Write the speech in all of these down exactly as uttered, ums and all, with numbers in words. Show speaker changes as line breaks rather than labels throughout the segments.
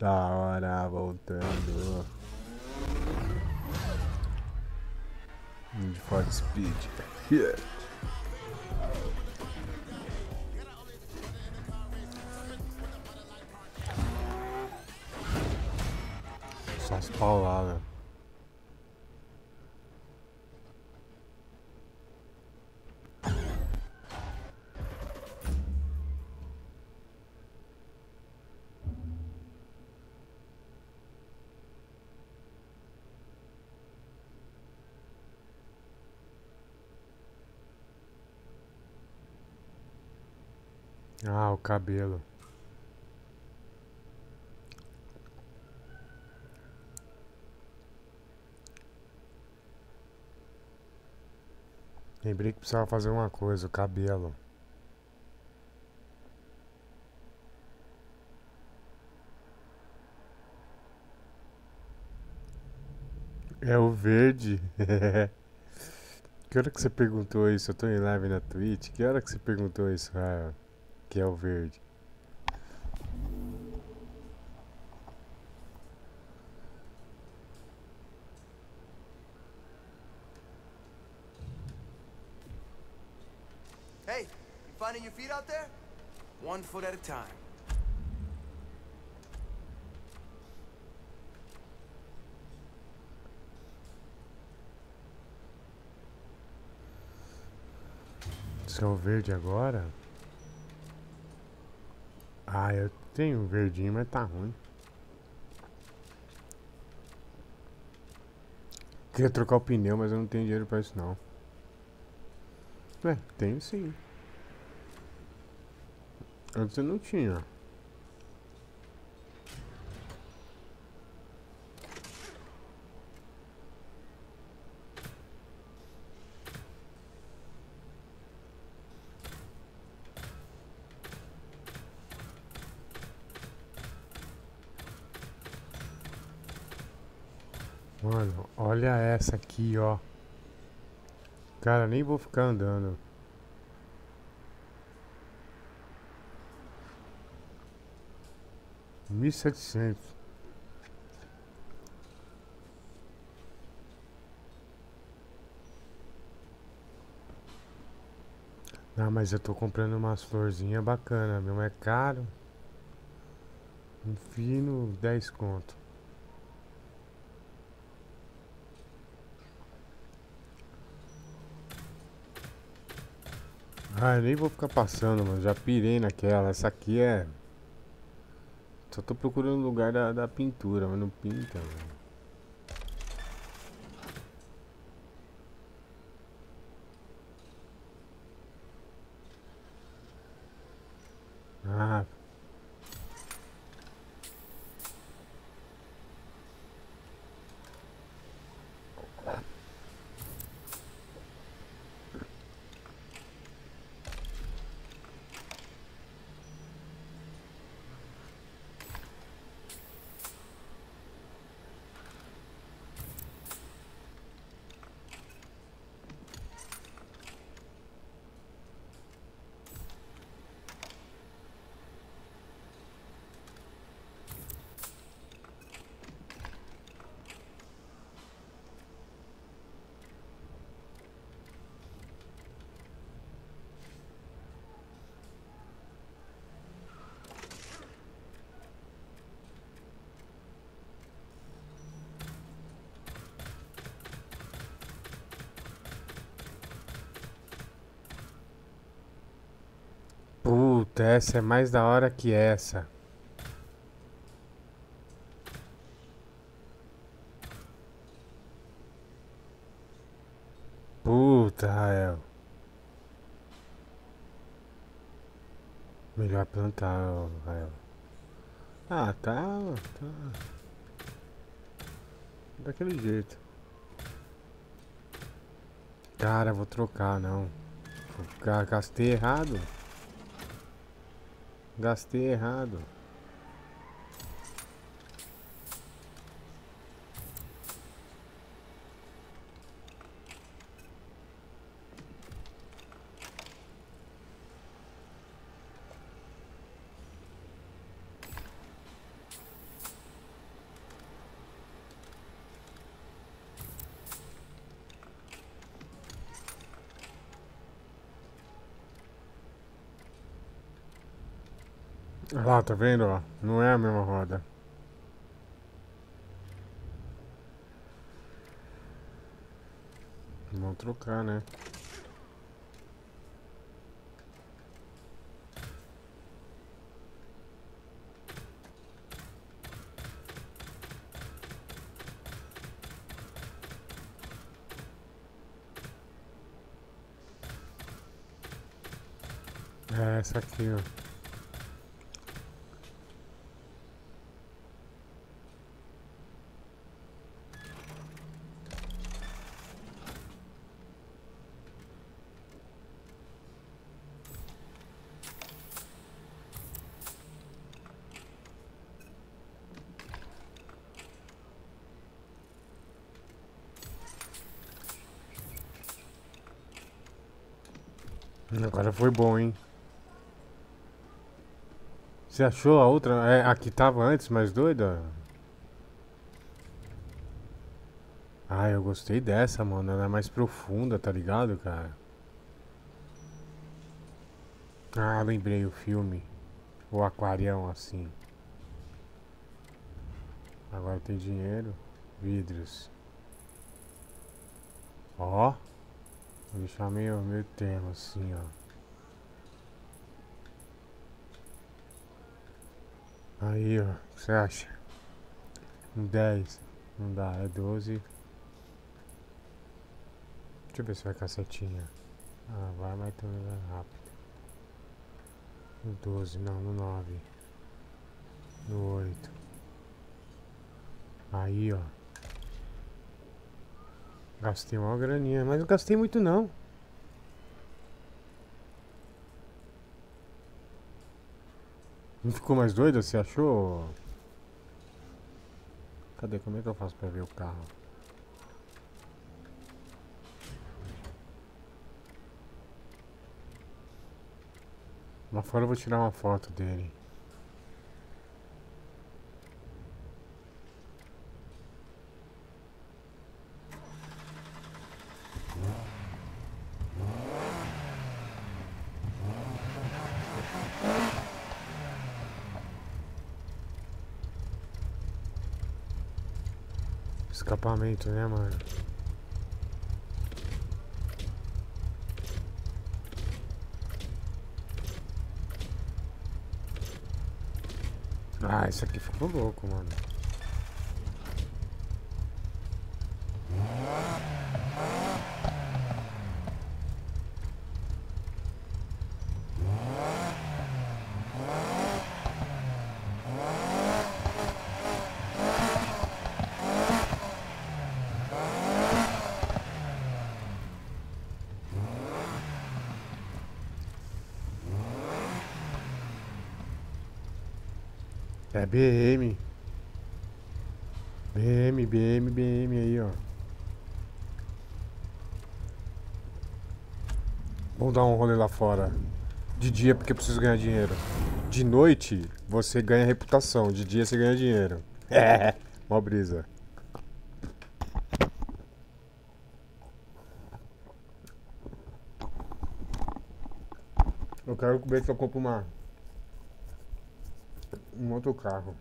Da hora, voltando. Need for Speed. Yeah. Só as pauladas. Ah, o cabelo. Lembrei que precisava fazer uma coisa, o cabelo. É o verde. Que hora que você perguntou isso? Eu tô em live na Twitch. Que hora que você perguntou isso, Rael? Que é o verde.
Hey, you finding your feet out there? One foot at a time.
Isso é o verde agora? Ah, eu tenho um verdinho, mas tá ruim. Queria trocar o pneu, mas eu não tenho dinheiro pra isso não. É, tenho sim. Antes eu não tinha. Mano, olha essa aqui, ó. Cara, nem vou ficar andando. mil e setecentos. Ah, mas eu tô comprando umas florzinhas bacanas, meu. É caro. Um fino, dez conto. Ah, eu nem vou ficar passando, mano. Já pirei naquela. Essa aqui é. Só tô procurando o lugar da, da pintura, mas não pinta, mano. Ah, puta, essa é mais da hora que essa. Puta, Rael. Melhor plantar, ó, Rael. Ah, tá, tá. Daquele jeito. Cara, vou trocar, não. Ga- Gastei errado. Gastei errado. Olha lá, tá vendo, ó? Não é a mesma roda. Vamos trocar, né? É essa aqui, ó. Agora foi bom, hein? Você achou a outra? É, a que tava antes, mais doida? Ah, eu gostei dessa, mano. Ela é mais profunda, tá ligado, cara? Ah, lembrei o filme. O aquarião, assim. Agora tem dinheiro. Vidros. Ó. Vou deixar meio, meio termo, assim, ó. Aí, ó. O que você acha? Um dez. Não dá, é doze. Deixa eu ver se vai cacetinha. Ah, vai, mas também vai rápido. No doze, não, no nove. No oito. Aí, ó. Gastei uma graninha, mas não gastei muito não. Não ficou mais doido, você achou? Cadê? Como é que eu faço pra ver o carro? Lá fora eu vou tirar uma foto dele. Escapamento, né, mano? Ah, isso aqui ficou louco, mano. É B M. B M, B M, B M aí, ó. Vamos dar um rolê lá fora. De dia porque eu preciso ganhar dinheiro. De noite você ganha reputação. De dia você ganha dinheiro. É, mó brisa. Eu quero ver se eu compro uma. Um outro carro.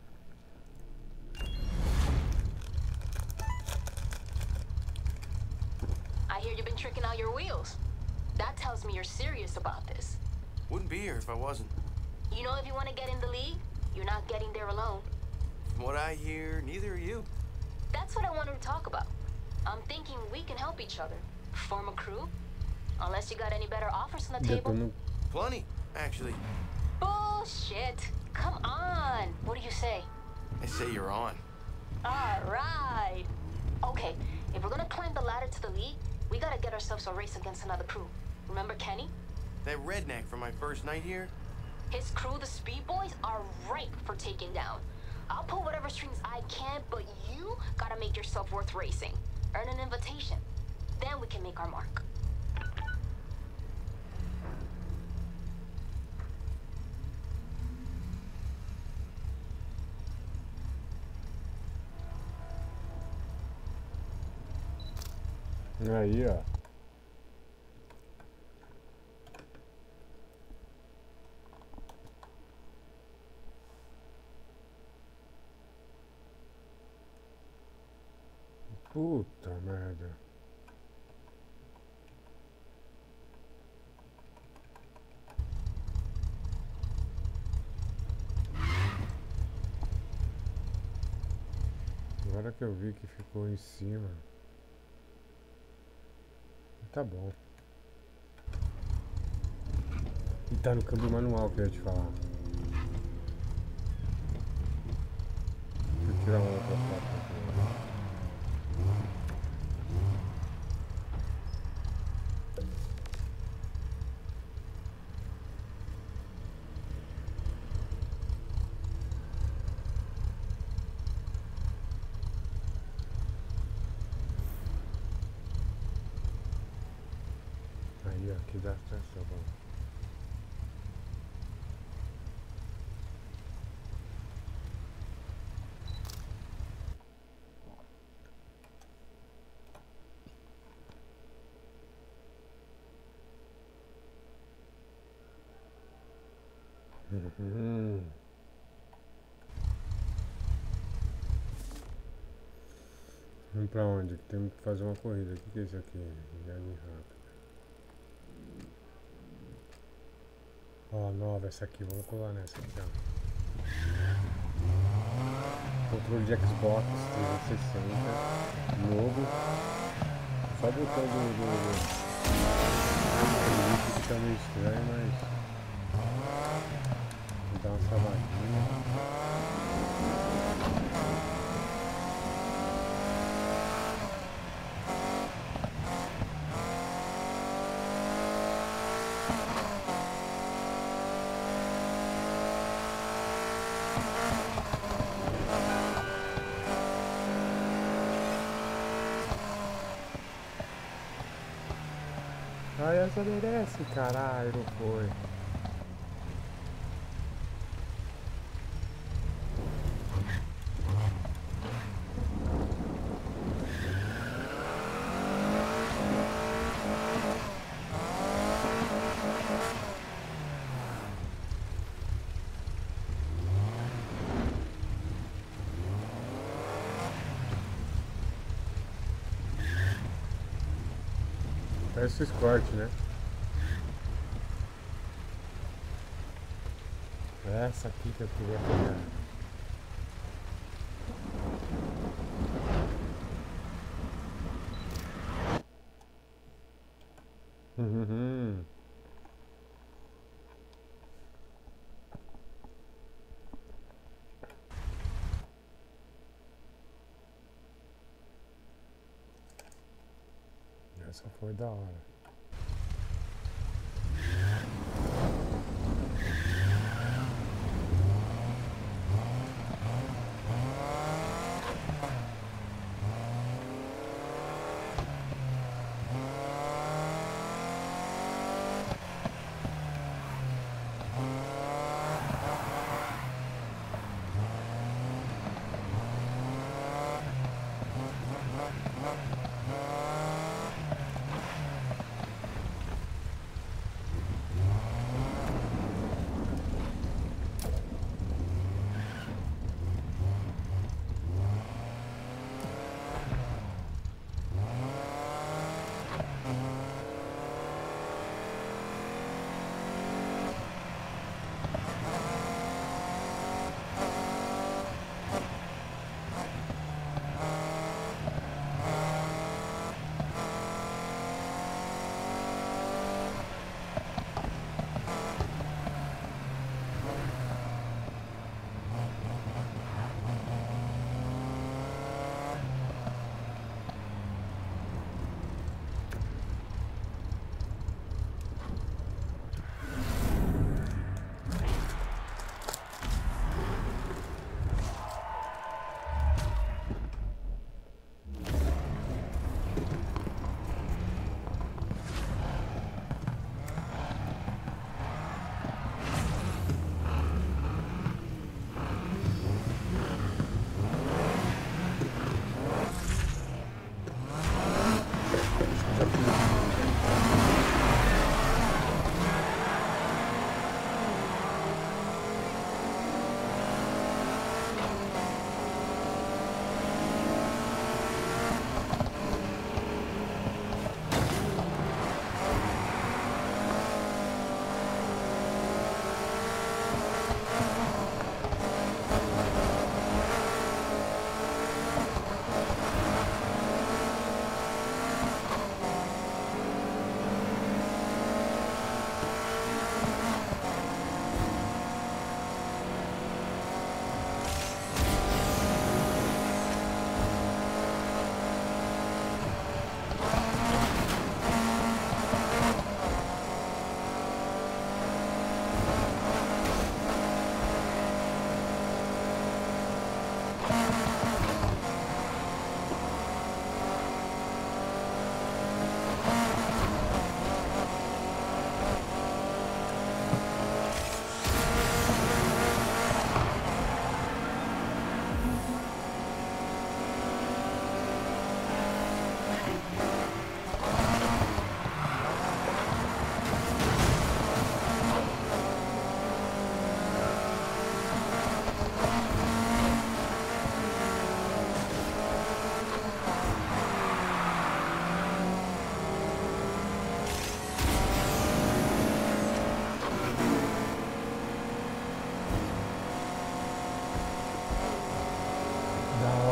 I hear you've been tricking out your wheels. That tells me you're serious about this.
Wouldn't be here if I wasn't.
You know, if you want to get in the league, you're not getting there alone.
From what I hear, neither are you.
That's what I wanted to talk about. I'm thinking we can help each other. Form a crew. Unless you got any better offers on the
Já tô
table.
no.
Plenty, actually.
Bullshit. Come on. What do you say?
I say you're on.
All right. Okay, if we're gonna climb the ladder to the league, we gotta get ourselves a race against another crew. Remember Kenny?
That redneck from my first night here?
His crew, the Speed Boys, are ripe for taking down. I'll pull whatever strings I can, but you gotta make yourself worth racing. Earn an invitation. Then we can make our mark.
Aí, ó. Puta merda. Agora que eu vi que ficou em cima. Tá bom. E tá no câmbio manual que eu ia te falar. Deixa eu tirar uma outra foto aqui. Aí, ó, aqui dá certo, tá bom. Uhum. Vamos pra onde? Temos que fazer uma corrida. O que, que é isso aqui? Viagem rápida. Ó, nova essa aqui. Vamos colar nessa aqui, ó. Controle de Xbox trezentos e sessenta. Novo. Só o botão do... do, do... que tá meio estranho, mas... Vou dar uma salvadinha. Ai, essa merece, caralho, não foi. Parece o Escort, né? Essa aqui que eu queria pegar. Uhum. Essa foi da hora.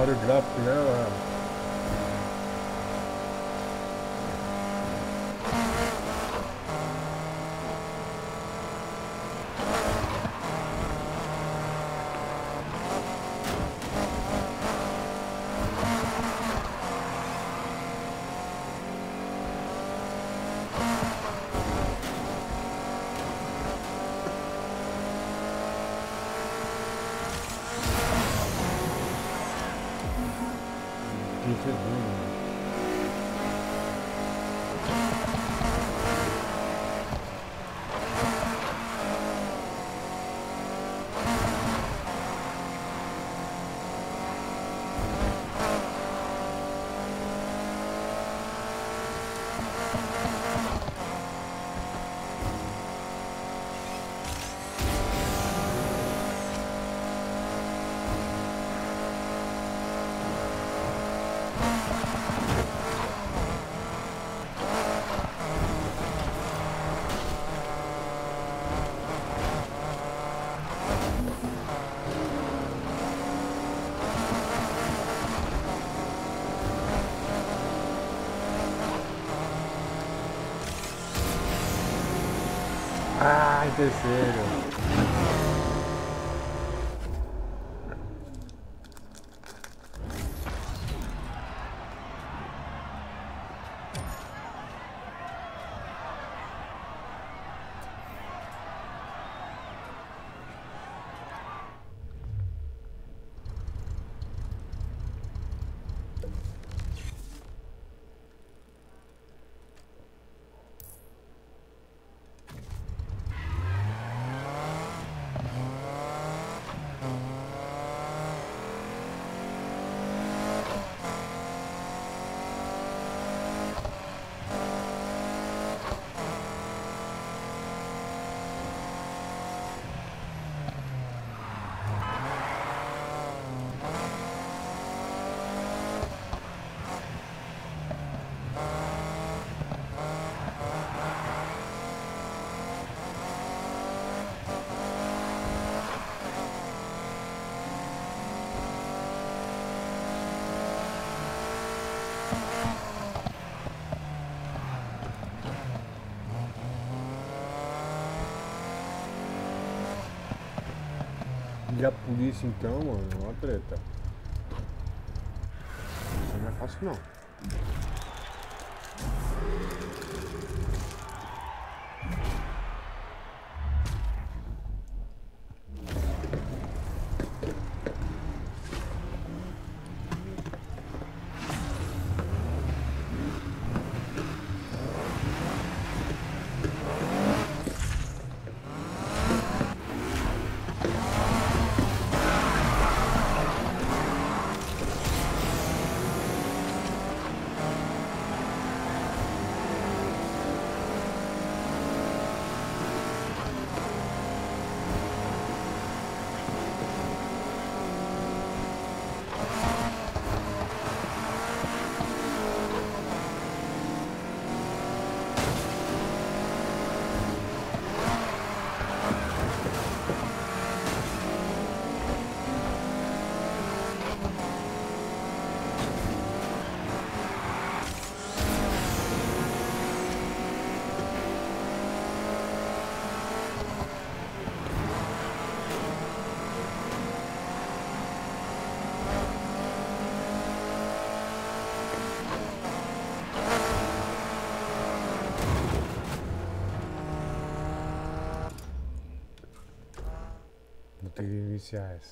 hora o gráfico, né? Ó. Que fedor, ai, terceiro. E a polícia então, mano, é uma treta. Isso não é fácil não. Vou ter que iniciar essa.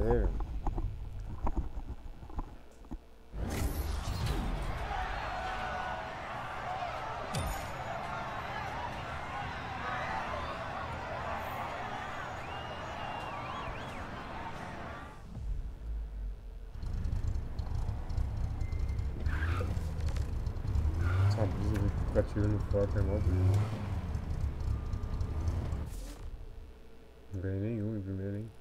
Sério? Essa brisa de ficar tirando foto é mó brisa. Não ganhei nenhum em primeiro, hein?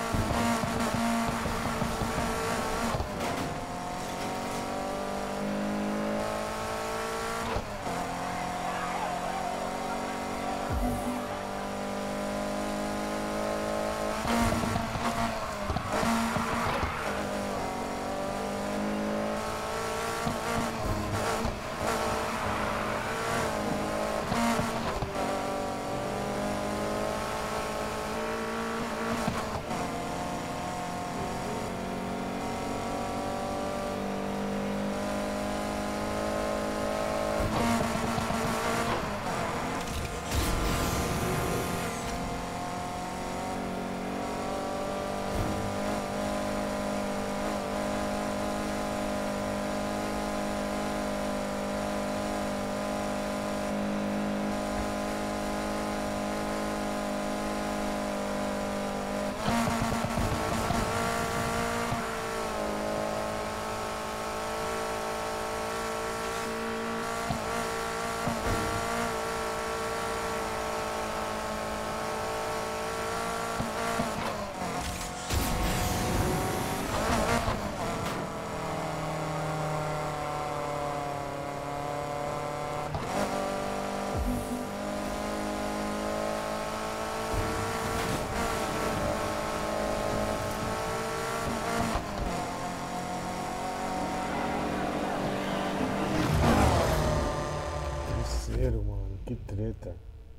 Terceiro, mano, que treta.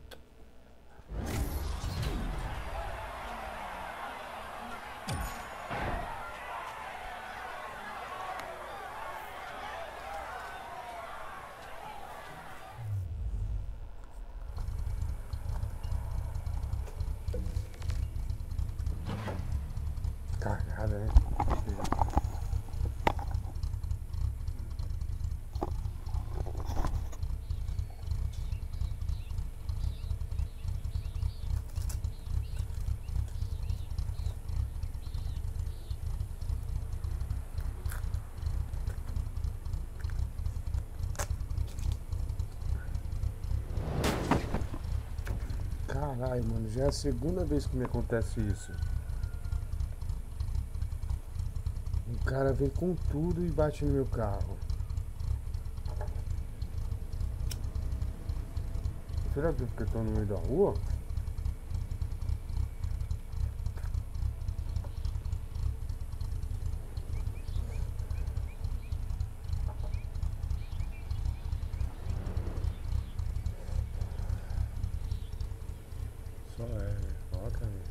Cagada, né? Caralho, mano, já é a segunda vez que me acontece isso. O cara vem com tudo e bate no meu carro. Será que é porque eu tô no meio da rua? Só é, foca, né?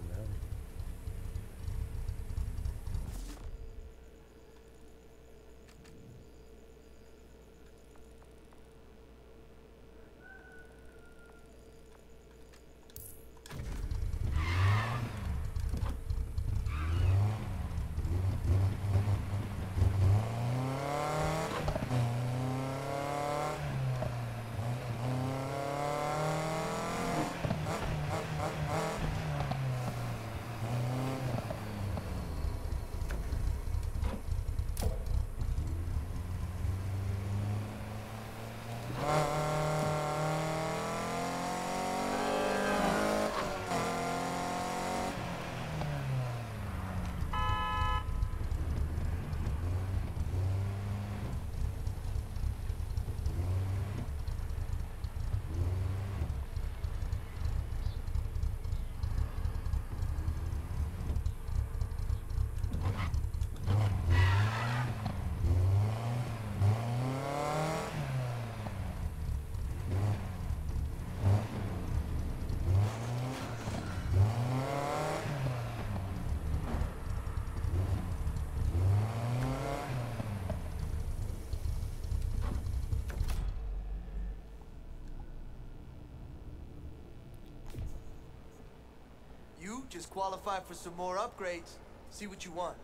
You just qualify for some more upgrades. See what you want.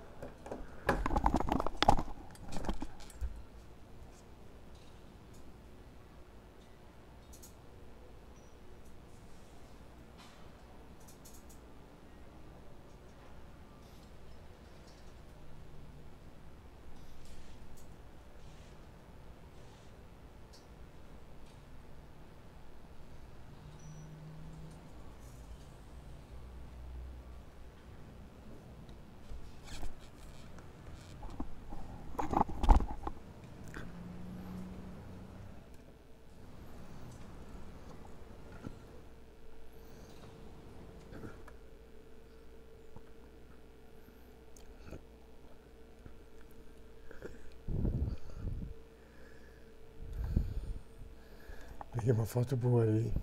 Peguei uma foto boa aí.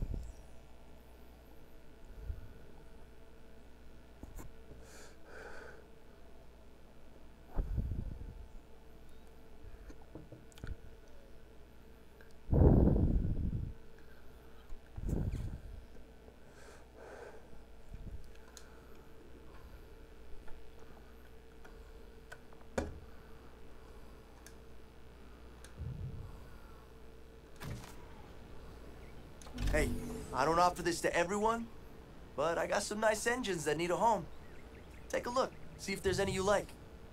Hey, I don't offer this to everyone, but I got some nice engines that need a home. Take a look, see if there's any you like.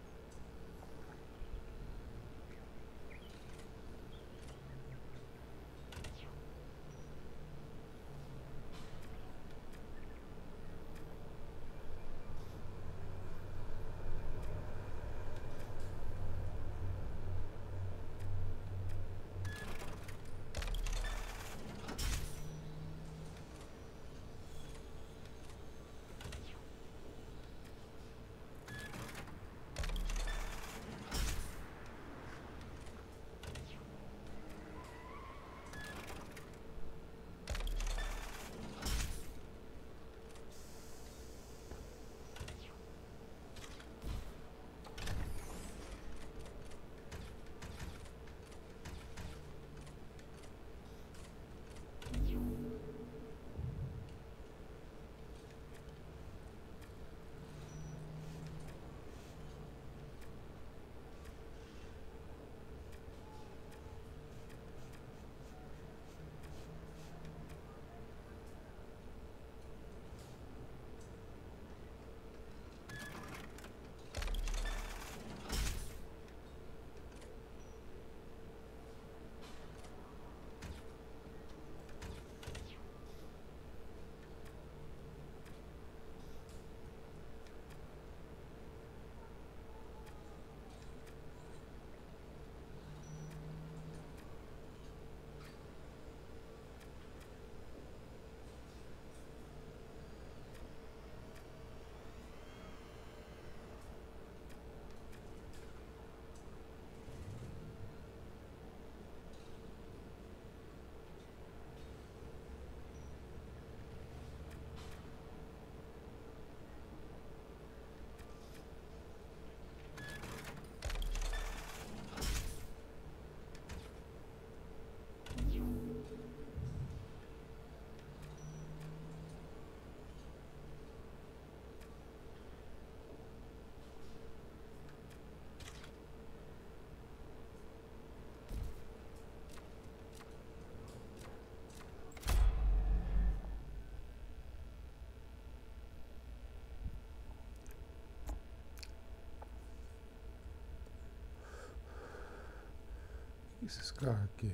Esses carros aqui.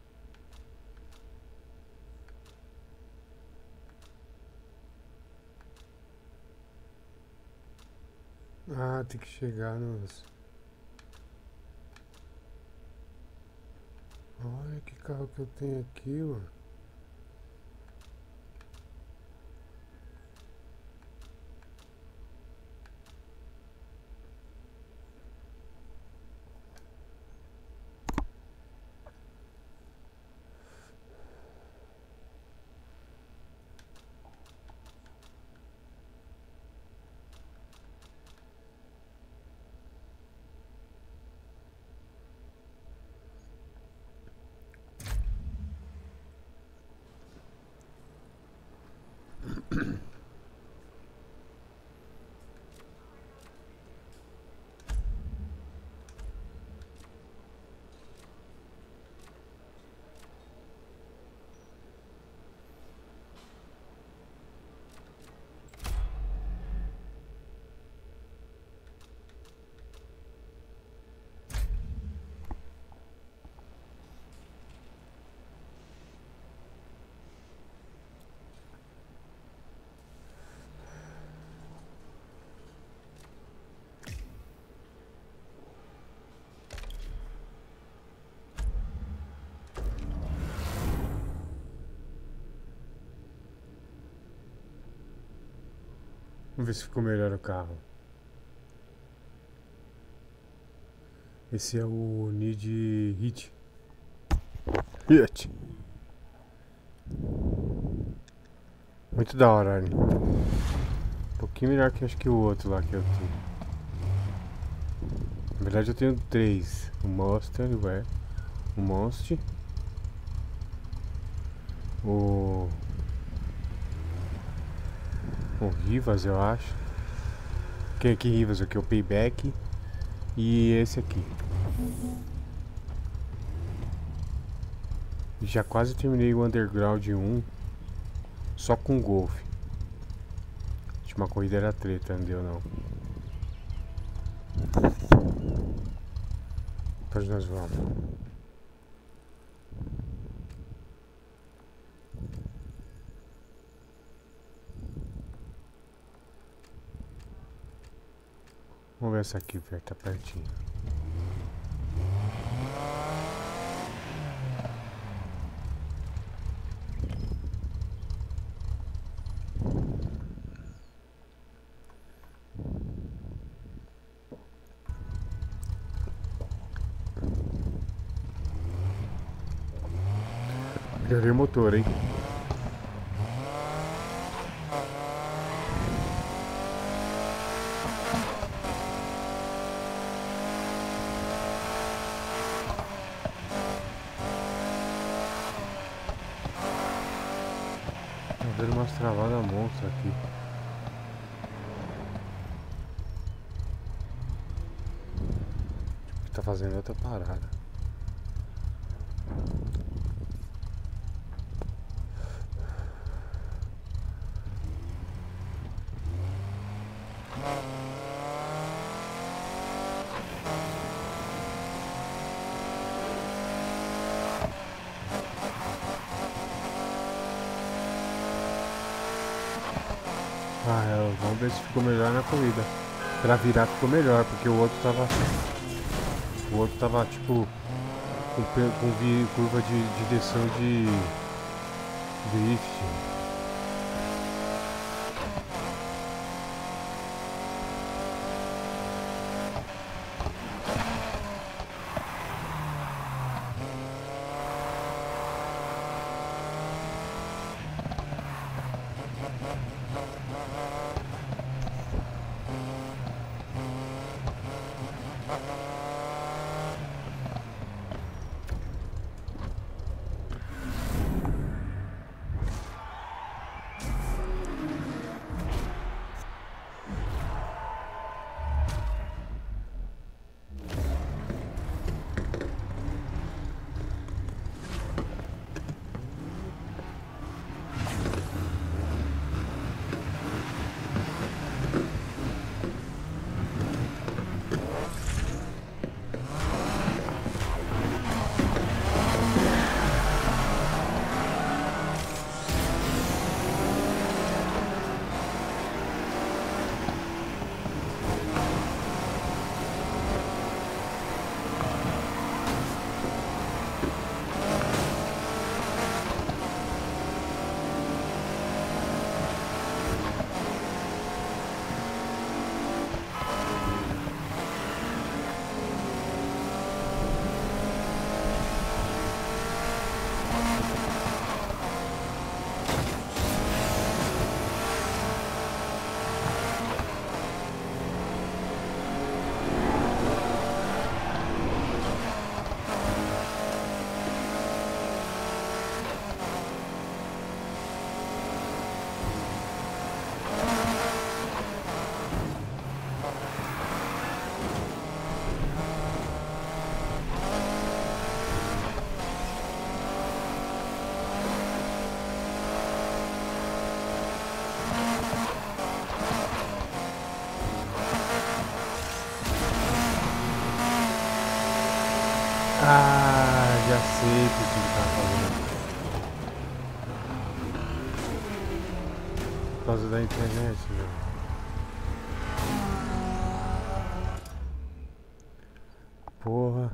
Ah, tem que chegar nos... Olha que carro que eu tenho aqui, mano. Vamos ver se ficou melhor o carro. Esse é o Need Hit. Hit. Muito da hora, Arne. Um pouquinho melhor que acho que o outro lá que eu tenho. Na verdade eu tenho três. O Monster, ué. O Monster. O... O Rivas, eu acho. Quem aqui Rivas aqui? O Payback. E esse aqui. Já quase terminei o Underground um. Só com Golf. A última corrida era treta, não deu não. Depois nós vamos. Vamos ver essa aqui, velho. Tá pertinho. Melhorei o motor, hein? Tá vendo umas travadas monstras aqui. Tipo, tá fazendo outra parada. Ah, é, vamos ver se ficou melhor na corrida. Pra virar ficou melhor, porque o outro tava. O outro tava tipo. Com, pe- com vi- curva de, de direção de. Drift. Ah, já sei o que ele tá fazendo. Por causa da internet, velho. Porra.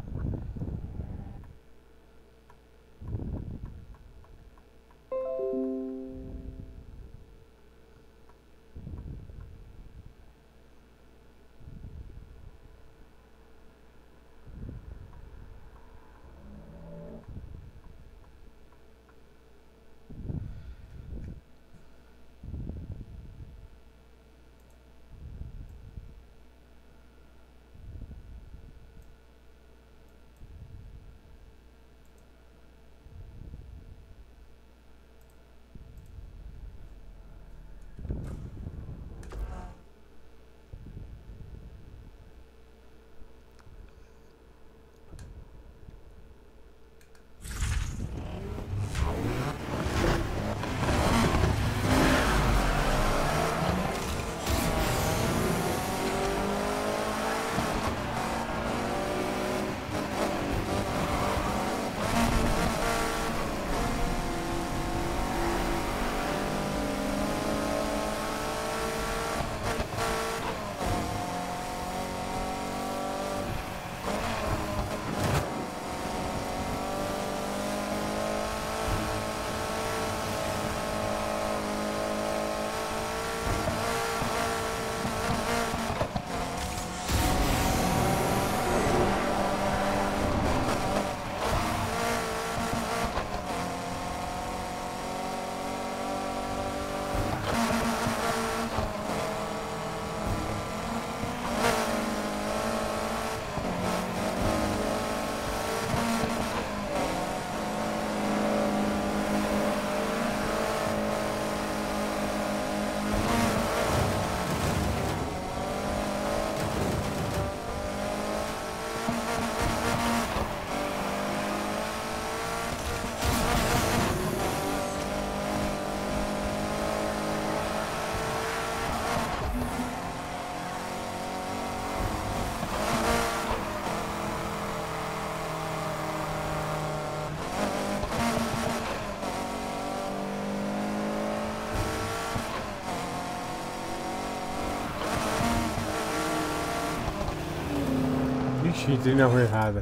Ixi, entrei na rua errada.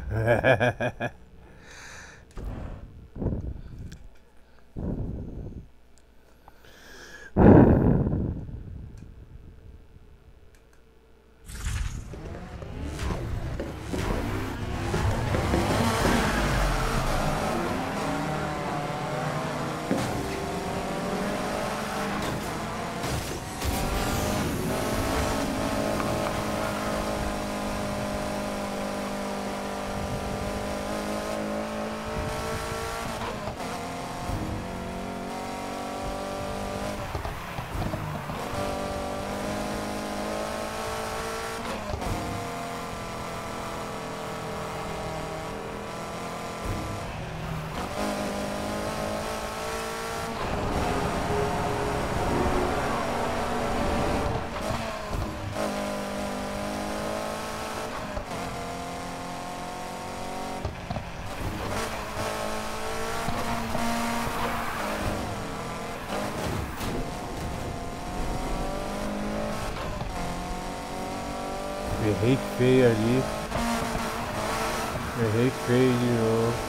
Errei feio ali. Errei feio de novo.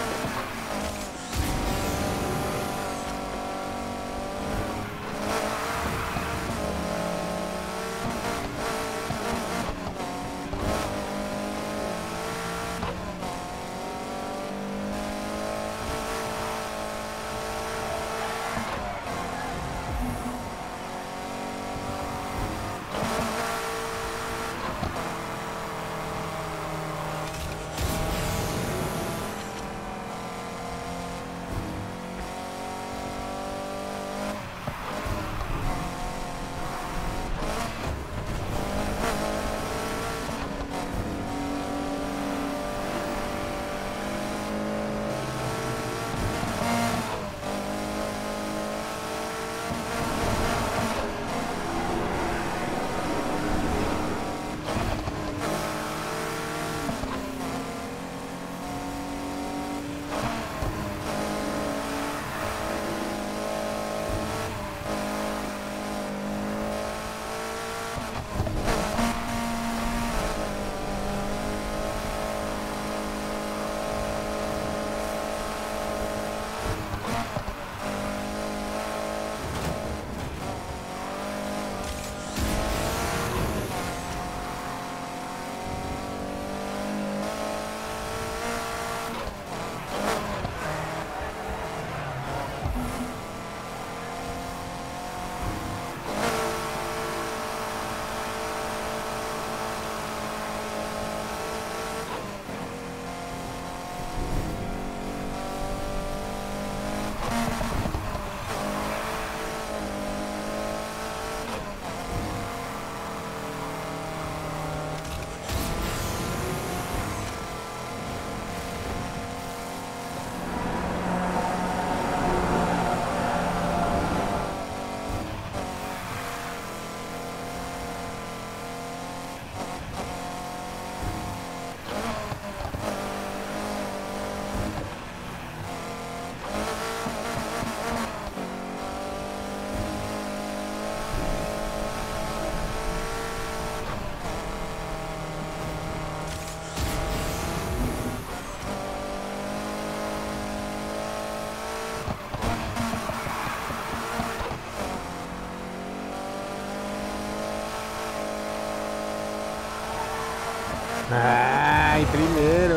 Ai, primeiro!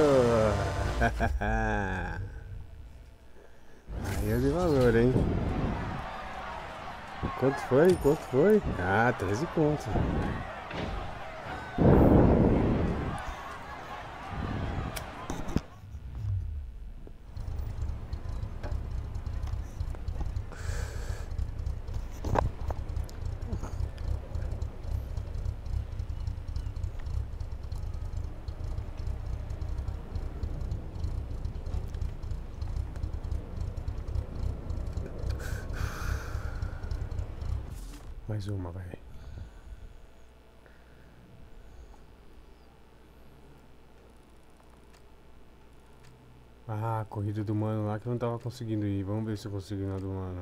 Aí eu dei valor, hein? Quanto foi? Quanto foi? Ah, treze pontos. Mais uma, vai. Ah, a corrida do mano lá que eu não tava conseguindo ir. Vamos ver se eu consigo ir na do mano.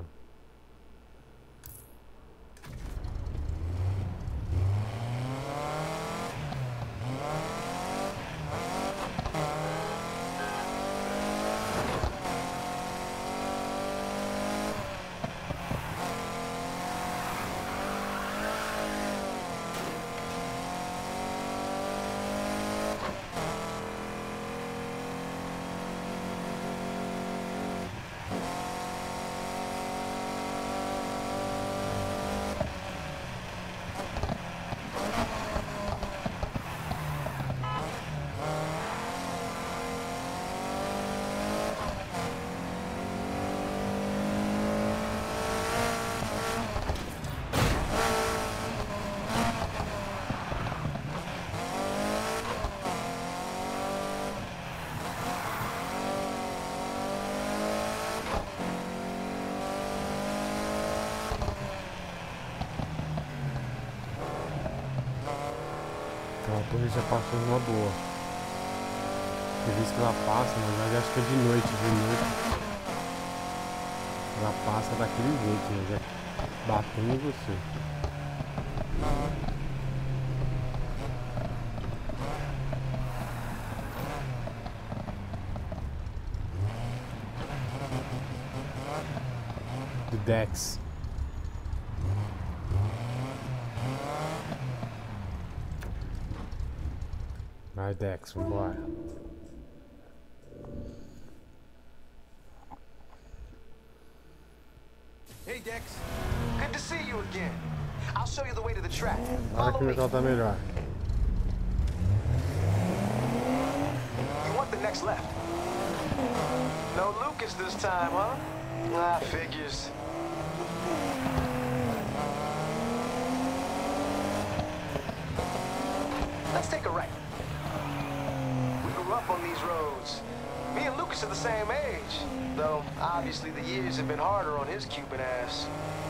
Aquela torre já passou numa boa. Tem vezes que ela passa, mas eu acho que é de noite, de noite. Ela passa daquele jeito, né? Já batendo em você. The Dex. Vai, Dex, vambora.
Hey, Dex. Good to see you again. I'll show you the way to the track.
Olha que o metal tá melhor.
You want the next left? No Lucas this time, huh? Ah, figures. Let's take a right. We grew up on these roads. Me and Lucas are the same age, though obviously the years have been harder on his Cuban ass.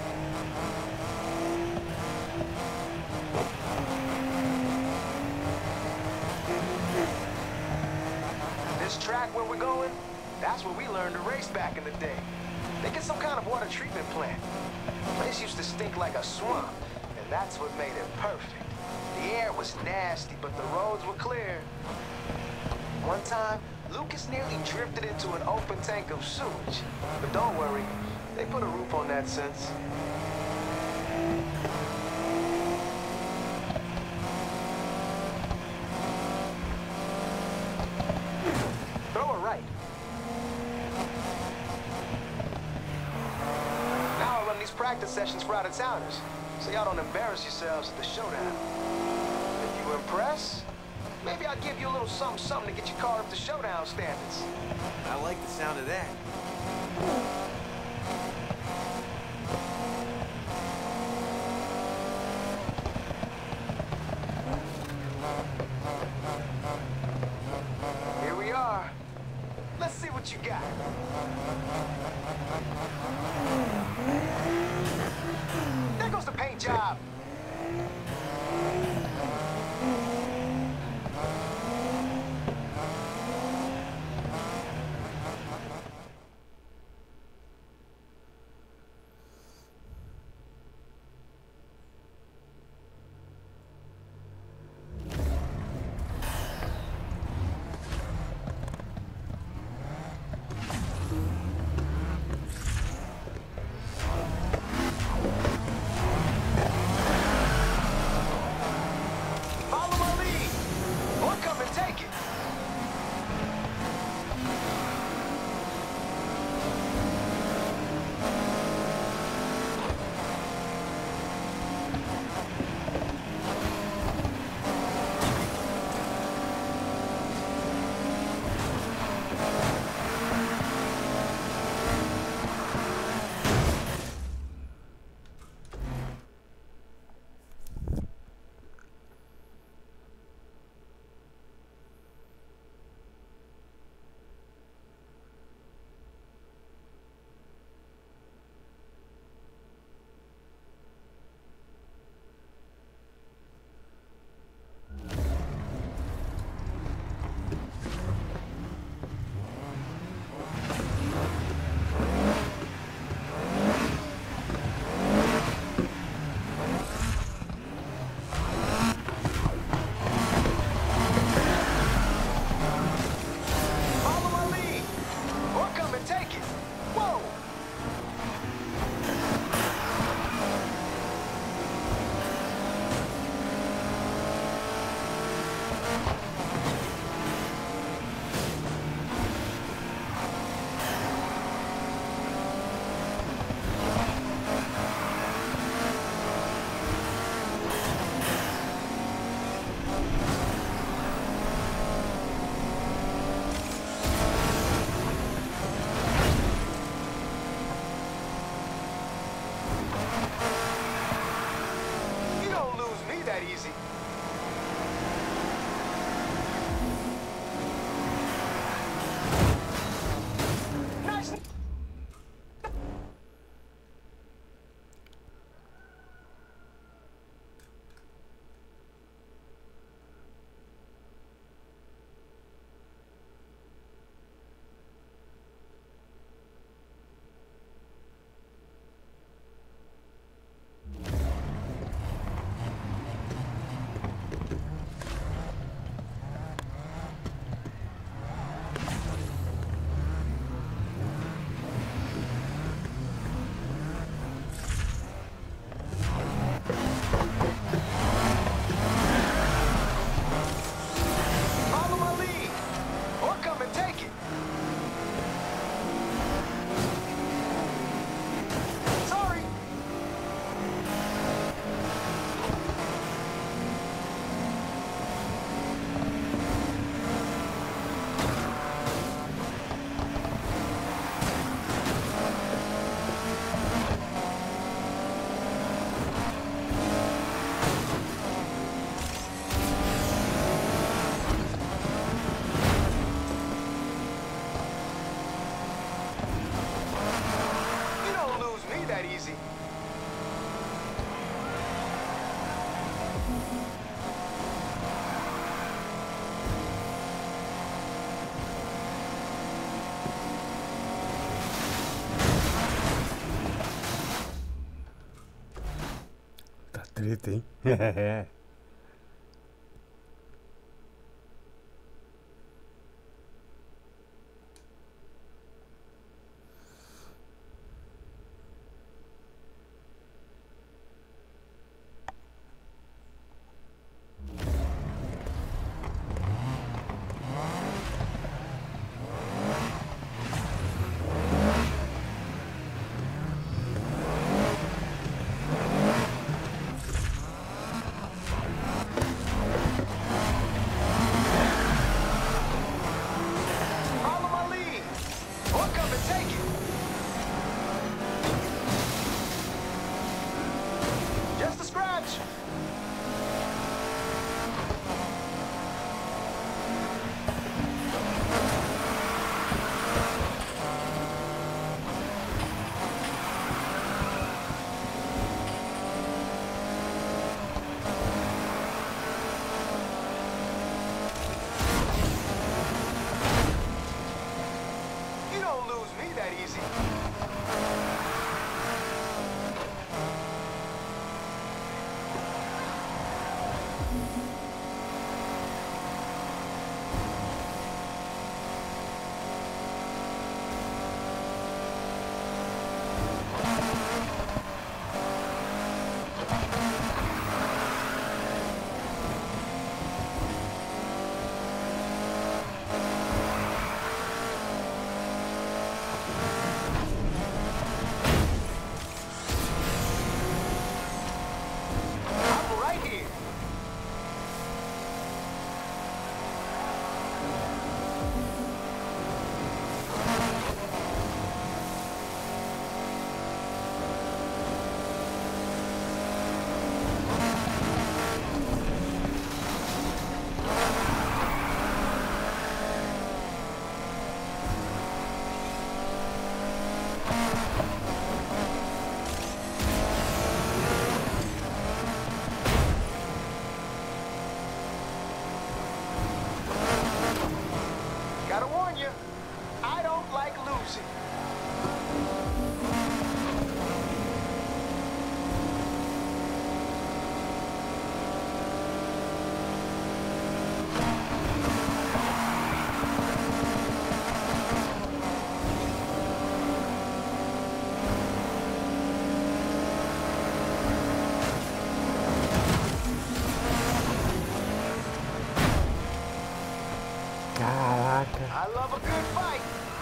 This track where we're going, that's where we learned to race back in the day. They get some kind of water treatment plant. The place used to stink like a swamp, and that's what made it perfect. The air was nasty, but the roads were clear. One time, Lucas nearly drifted into an open tank of sewage. But don't worry, they put a roof on that since. Throw a right. Now I'll run these practice sessions for out-of-towners, so y'all don't embarrass yourselves at the showdown. If you impress, maybe I'll give you a little something, something to get your car up to showdown standards. I like the sound of that. Here we are. Let's see what you got. There goes the paint job.
treta, hein?
Follow my lead. Or come and take it. Just a scratch. You don't lose me that easy. I'm right here. Gotta warn you, I don't like losing.
Caraca,
I love a good fight.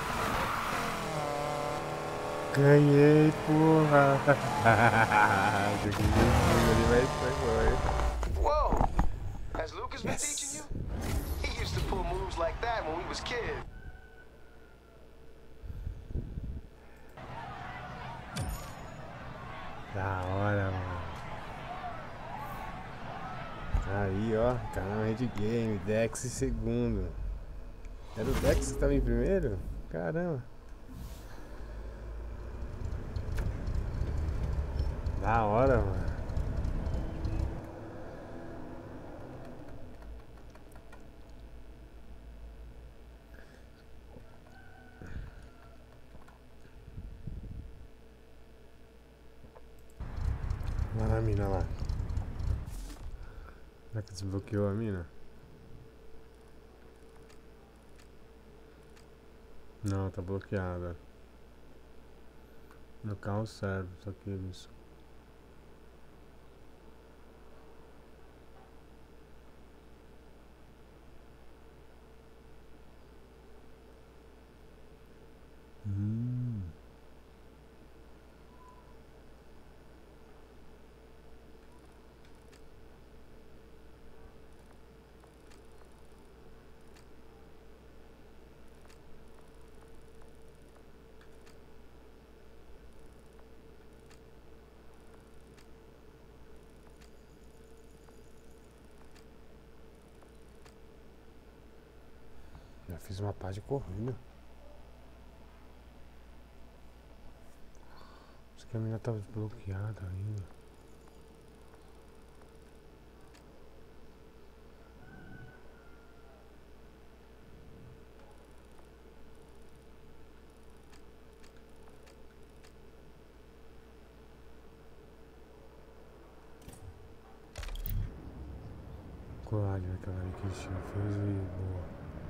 ganhei, porra. Joguei ali, mas foi, foi.
Whoa. Has Lucas been teaching you? He used to pull moves like that when we was kids.
Da hora, mano. Aí, ó, canal Red Game, Dex em segundo. Era o Dex que tava em primeiro? Caramba. Da hora, mano. Lá na mina lá. Será que desbloqueou a mina? Não, tá bloqueada. No carro serve, só que isso. Hum. Já fiz uma paz de corrida. Acho que a mina tava desbloqueada ainda. coragem aquela aí que a gente fez e boa.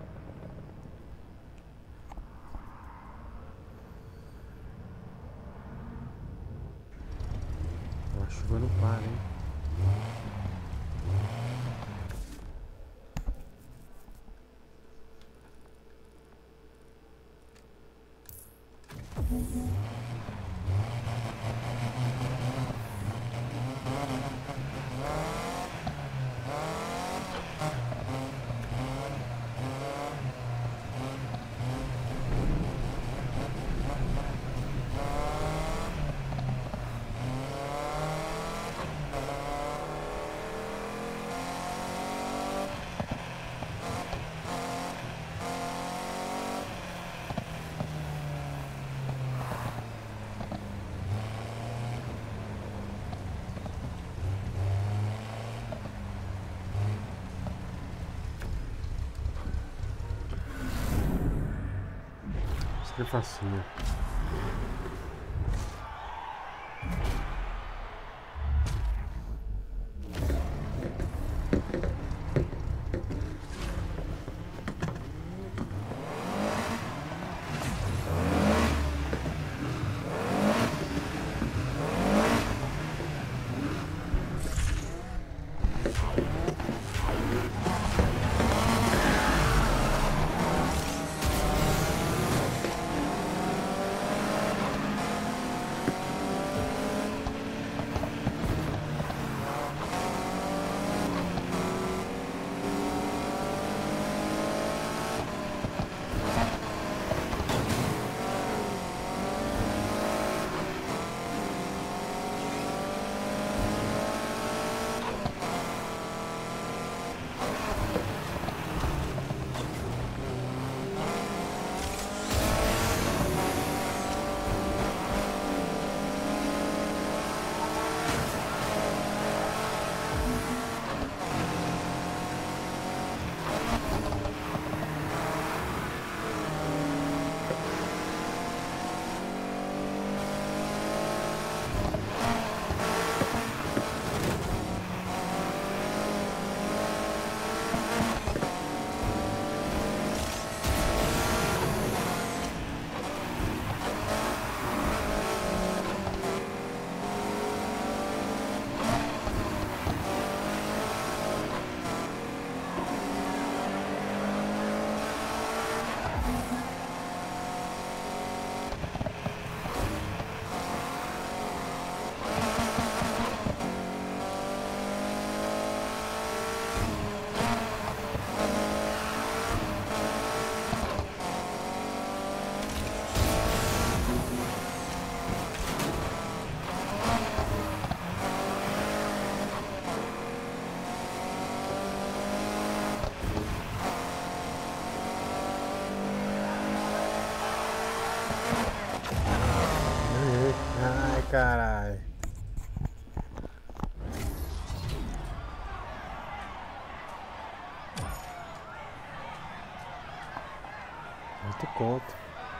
A chuva não para, hein? Isso que é facinho. Caralho. Muito conto.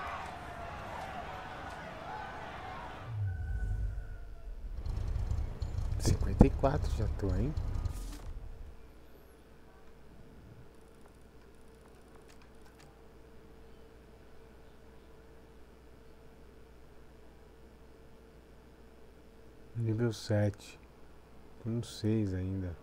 cinquenta e quatro já tô, hein? Nível sete. Tô no seis ainda.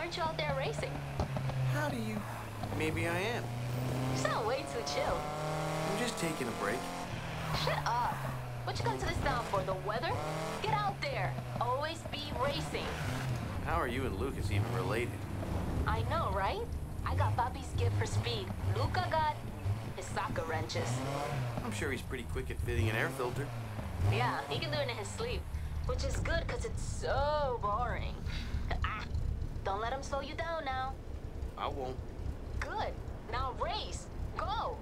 aren't you out there racing?
How do you... Maybe I am.
You sound way too chill.
I'm just taking a break.
Shut up. What you come to this town for, the weather? Get out there. Always be racing.
How are you and Lucas even related?
I know, right? I got Papi's gift for speed. Luca got his soccer wrenches.
I'm sure he's pretty quick at fitting an air filter.
Yeah, he can do it in his sleep. Which is good, because it's so boring. Ah, don't let him slow you down now.
I won't.
Good. Now race. Go.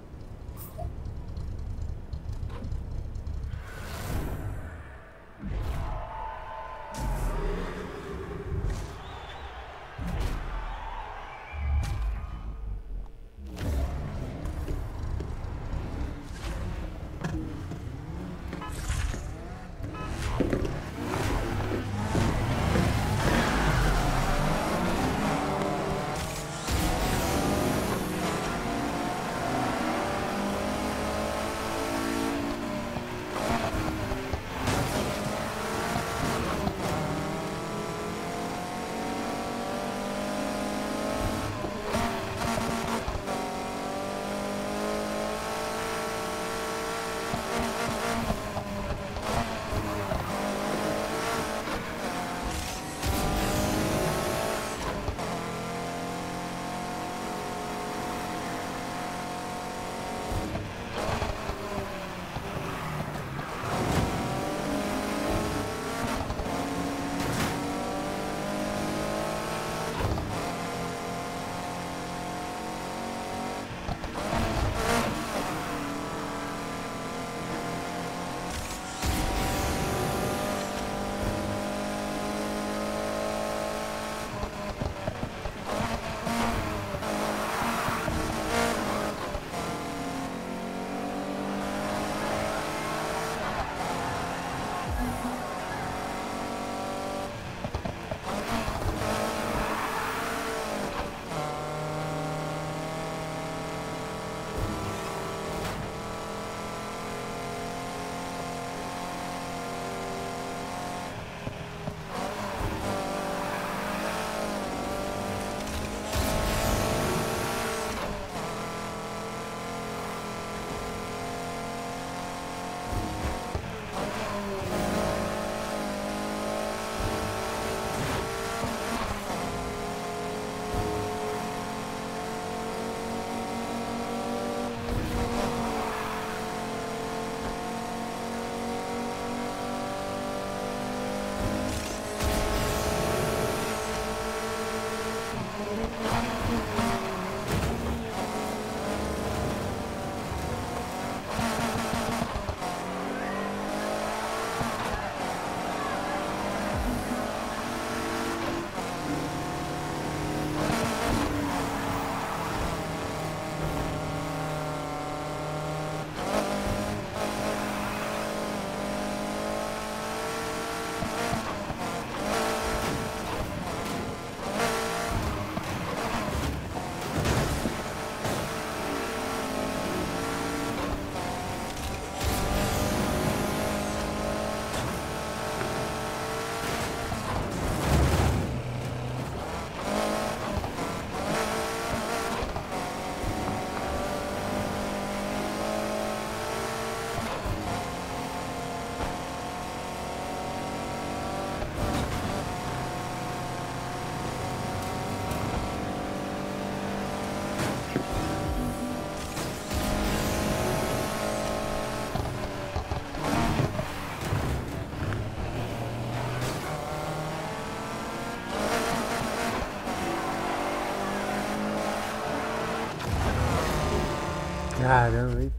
Caramba, hein?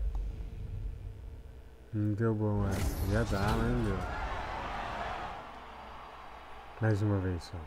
Não deu bom essa. Já dá, mas não deu. Mais uma vez só.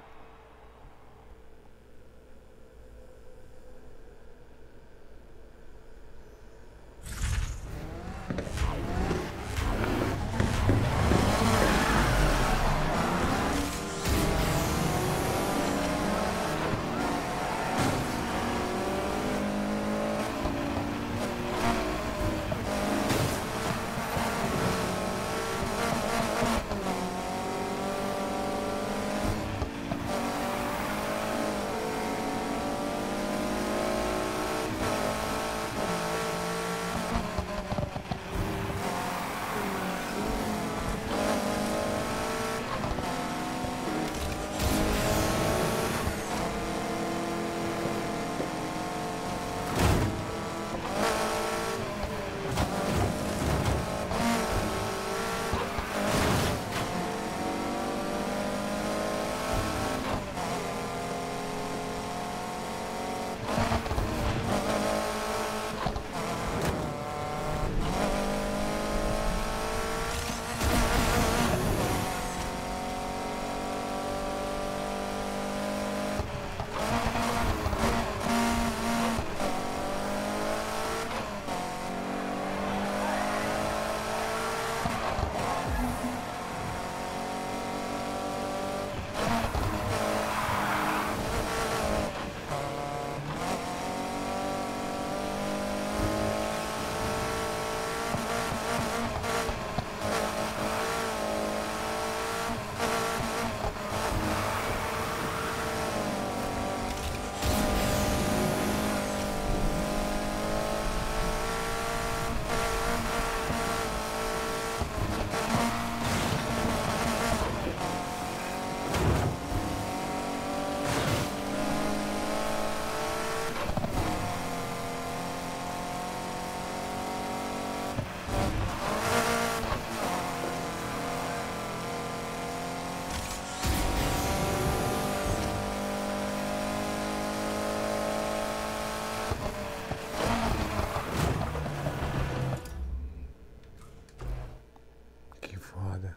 nada.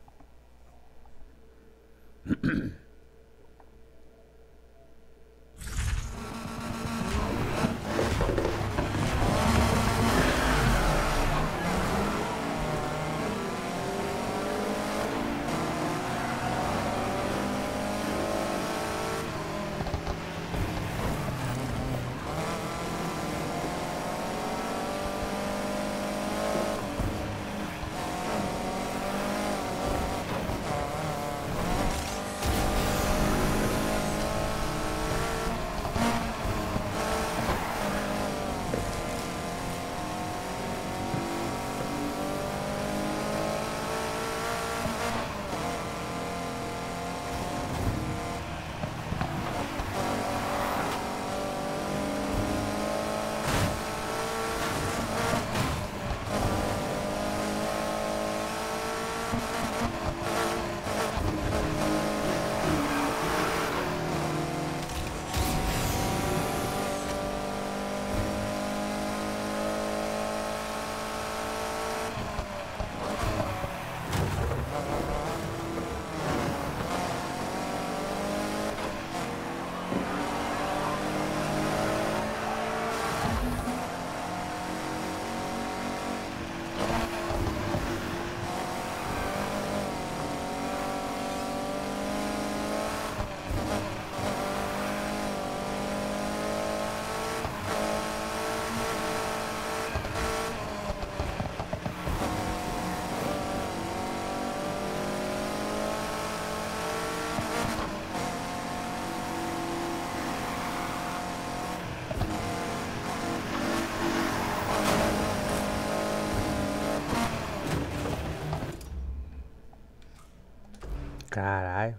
Caralho.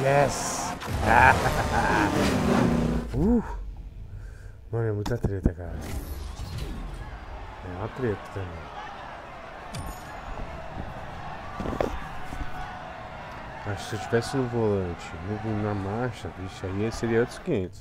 Yes! uh! Mano, é muita treta, cara. É uma treta também. Mas se eu tivesse no volante, no, na marcha, vixe, aí seria outros quinhentos.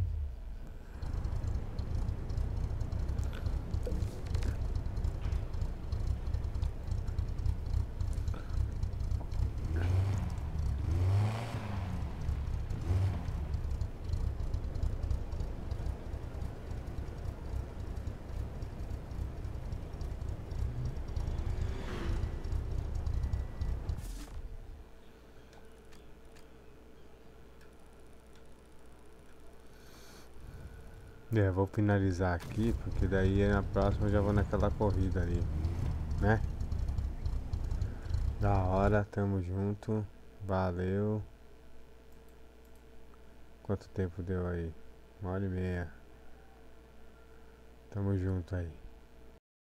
É, vou finalizar aqui, porque daí na próxima eu já vou naquela corrida ali, né? Da hora, tamo junto, valeu. Quanto tempo deu aí? Uma hora e meia. Tamo junto aí.